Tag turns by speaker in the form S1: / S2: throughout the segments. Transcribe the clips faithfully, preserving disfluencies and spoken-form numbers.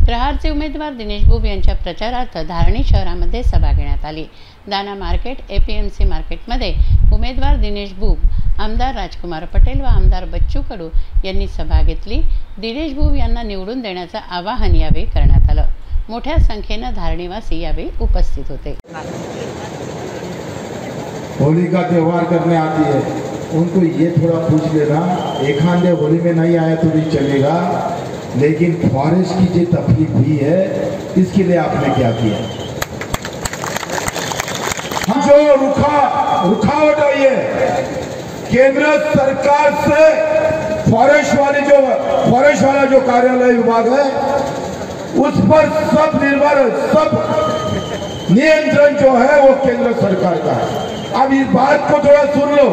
S1: प्रहारचे उमेदवार दिनेश बुब यांच्या प्रचारार्थ धारणी शहरामध्ये सभा घेण्यात आली। दाना मार्केट एपीएमसी मार्केटमध्ये उमेदवार दिनेश बुब, आमदार राजकुमार पटेल व आमदार बच्चू कडू यांनी सभा घेतली। दिनेश बुब यांना निवडून देण्याचे आवाहन यावेळी करण्यात आले। मोठ्या संख्येने धारणीवासी यावेळी उपस्थित होते।
S2: होली का त्यौहार करने आती है, उनको ये थोड़ा पूछ लेना, एक आधे होली में नहीं आया तो भी चलेगा, लेकिन फॉरेस्ट की जो तकलीफ हुई है इसके लिए आपने क्या किया? हम जो रुखा रुकावट आई है केंद्र सरकार से, फॉरेस्ट वाली जो फॉरेस्ट वाला जो कार्यालय विभाग है उस पर सब निर्भर सब नियंत्रण जो है वो केंद्र सरकार का है। अब इस बात को थोड़ा सुन लो।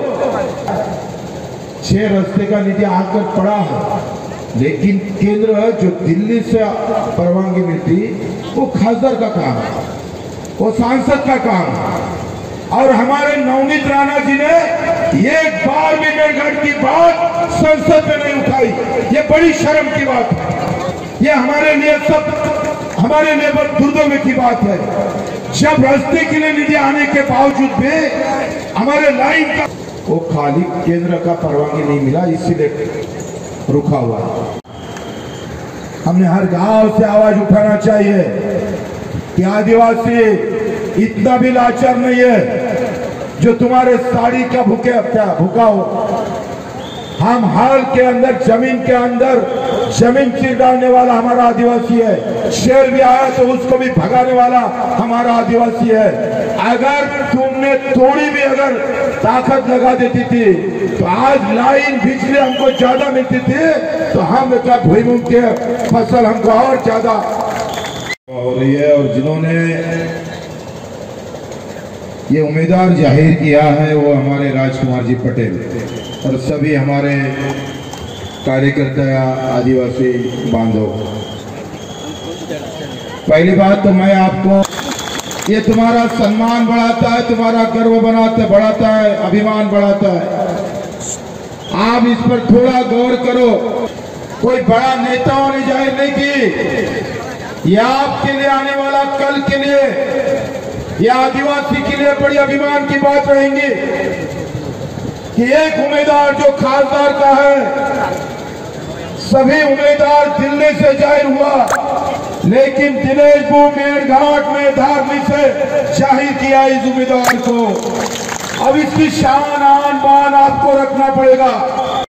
S2: छह रास्ते का निधि आकर पड़ा है, लेकिन केंद्र जो दिल्ली से परवानगी मिलती वो खासदार का काम है, वो सांसद का काम है। और हमारे नवनीत राणा जी ने एक बार भी मेरघाट की बात संसद में नहीं उठाई। ये बड़ी शर्म की बात है। ये हमारे लिए सब हमारे लिए बहुत दुर्भाग्य की बात है। जब रास्ते के लिए निधि आने के बावजूद भी हमारे लाइन का वो खाली केंद्र का परवानगी नहीं मिला, इसीलिए रुका हुआ। हमने हर गांव से आवाज उठाना चाहिए कि आदिवासी इतना भी लाचार नहीं है जो तुम्हारे साड़ी का भूखे क्या भूखा हो। हम हाल के अंदर जमीन के अंदर जमीन चीर डालने वाला हमारा आदिवासी है। शेर भी आया तो उसको भी भगाने वाला हमारा आदिवासी है। अगर तुमने थोड़ी भी अगर ताकत लगा देती थी तो आज लाइन बिजली हमको ज्यादा मिलती थी, तो हम भूमि के फसल हमको और ज्यादा हो रही है। और जिन्होंने ये उम्मीदवार जाहिर किया है वो हमारे राजकुमार जी पटेल और सभी हमारे कार्यकर्ता या आदिवासी बांधव। पहली बात तो मैं आपको, ये तुम्हारा सम्मान बढ़ाता है, तुम्हारा गर्व बनाता बढ़ाता है, अभिमान बढ़ाता है। आप इस पर थोड़ा गौर करो। कोई बड़ा नेताओं ने जाहिर नहीं की, यह आपके लिए आने वाला कल के लिए, यह आदिवासी के लिए बड़ी अभिमान की बात रहेंगी कि एक उम्मीदवार जो खासदार का है, सभी उम्मीदवार दिल्ली से जाहिर हुआ, लेकिन दिनेश बुब मेरघाट में धारणी से जाहिर किया इस उम्मीदवार को। अब इसकी शान आन बान आपको रखना पड़ेगा।